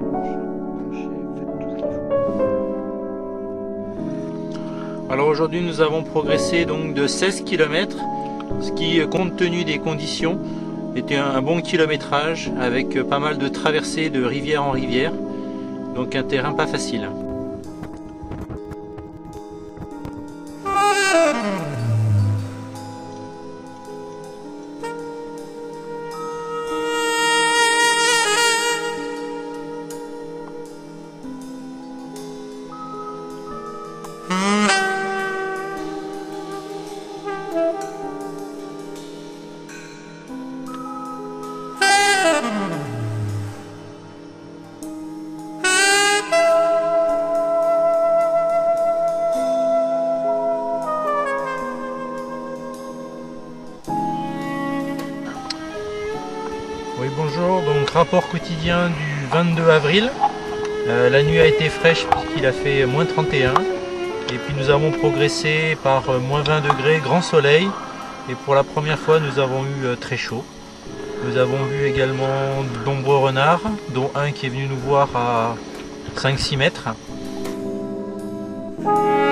Alors aujourd'hui nous avons progressé donc de 16 km, ce qui compte tenu des conditions était un bon kilométrage avec pas mal de traversées de rivière en rivière, donc un terrain pas facile. Oui, bonjour, donc rapport quotidien du 22 avril. La nuit a été fraîche puisqu'il a fait moins 31 et puis nous avons progressé par moins 20 degrés, grand soleil, et pour la première fois nous avons eu très chaud. Nous avons vu également de nombreux renards, dont un qui est venu nous voir à 5-6 mètres.